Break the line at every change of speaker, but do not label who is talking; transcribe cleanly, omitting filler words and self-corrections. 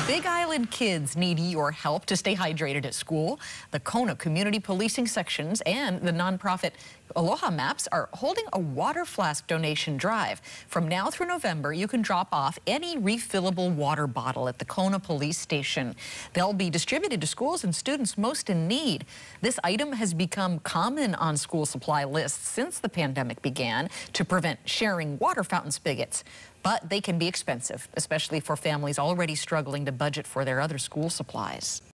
Big Island kids need your help to stay hydrated at school. The Kona Community Policing Sections and the nonprofit Aloha Maps are holding a water flask donation drive. From now through November, you can drop off any refillable water bottle at the Kona Police Station. They'll be distributed to schools and students most in need. This item has become common on school supply lists since the pandemic began to prevent sharing water fountain spigots. But they can be expensive, especially for families already struggling to budget for their other school supplies.